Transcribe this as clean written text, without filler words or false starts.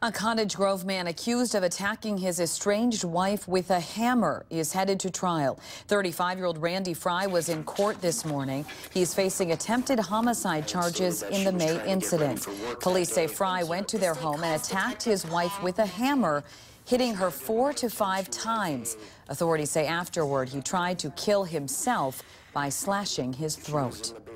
A Cottage Grove man accused of attacking his estranged wife with a hammer is headed to trial. 35-year-old Randy Fry was in court this morning. He's facing attempted homicide charges in the May incident. Police say Fry went to their home and attacked his wife with a hammer, hitting her 4 to 5 times. Authorities say afterward he tried to kill himself by slashing his throat.